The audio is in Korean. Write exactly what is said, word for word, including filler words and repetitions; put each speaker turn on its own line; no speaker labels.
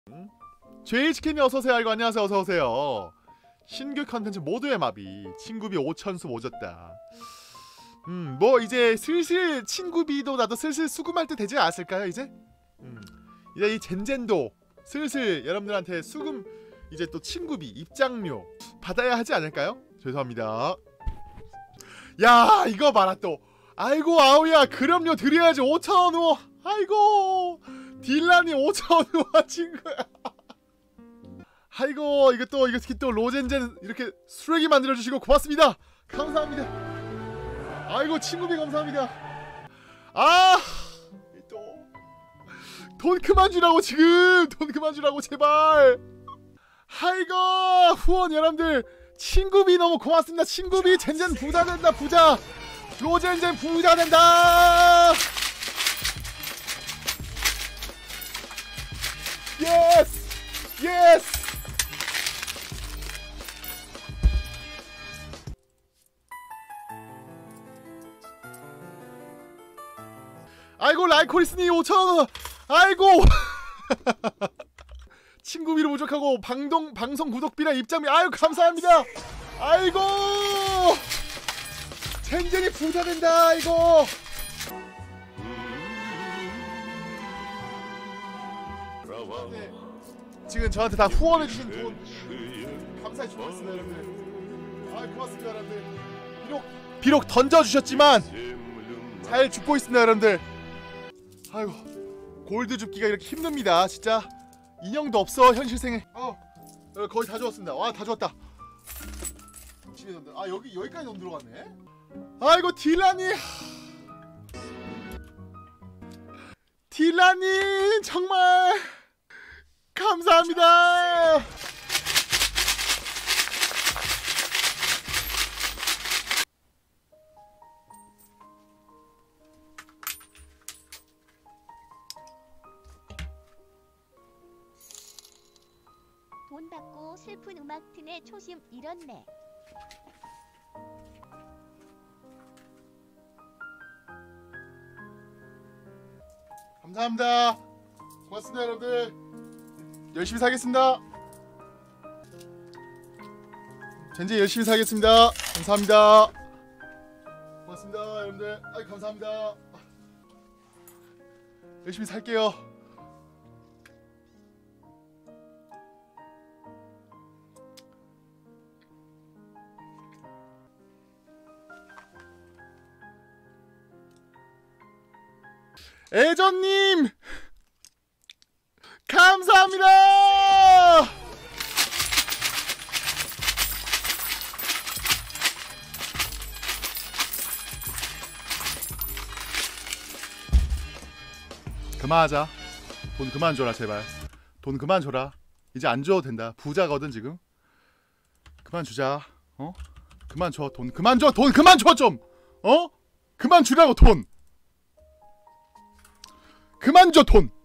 제이치킴이 어서오세요. 아이고 안녕하세요. 어서오세요. 신규 컨텐츠 모두의 마비 친구비 오천수 모졌다. 음 뭐 이제 슬슬 친구비도 나도 슬슬 수금할 때 되지 않았을까요 이제? 음 이제 이 젠젠도 슬슬 여러분들한테 수금 이제 또 친구비 입장료 받아야 하지 않을까요? 죄송합니다. 야 이거 봐라 또. 아이고 아우야 그럼요 드려야지 오천원 우와. 아이고 딜란이 오천원 우와 친구야. 아이고 이거 또 이거 특히 또 로젠젠 이렇게 쓰레기 만들어주시고 고맙습니다. 감사합니다. 아이고 친구비 감사합니다. 아 또 돈 그만 주라고 지금 돈 그만 주라고 제발. 아이고 후원 여러분들 친구비 너무 고맙습니다. 친구비 젠젠 부자 된다 부자. 로젠젠 부자 된다. 예스 예스. 아이고 라이코리스니 오천원. 아이고 친구비로 부족하고 방동 방송 구독비랑 입장비 아유 감사합니다. 아이고 젠젠이 부자 된다 이거. 네. 지금 저한테 다 후원해주신 돈 감사히 주셨습니다 여러분들. 아 고맙습니다 여러분들. 비록 비록 던져주셨지만 잘 죽고 있습니다 여러분들. 아이고 골드 줍기가 이렇게 힘듭니다 진짜. 인형도 없어 현실생에. 어 거의 다 주웠습니다. 와 다 주웠다. 아 여기 여기까지 돈 들어갔네. 아이고 딜라니 딜라니 정말 감사합니다.
돈 받고 슬픈 음악 튼의 초심 잃었네.
감사합니다. 고맙습니다 여러분들. 열심히 살겠습니다. 젠지 열심히 살겠습니다. 감사합니다. 고맙습니다 여러분들. 아이 감사합니다. 열심히 살게요. 애전님 감사합니다. 그만하자. 돈 그만 줘라 제발. 돈 그만 줘라. 이제 안 줘도 된다. 부자거든 지금. 그만 주자. 어? 그만 줘. 돈 그만 줘. 돈 그만 줘 좀. 어? 그만 주라고 돈. 그만 줘 돈.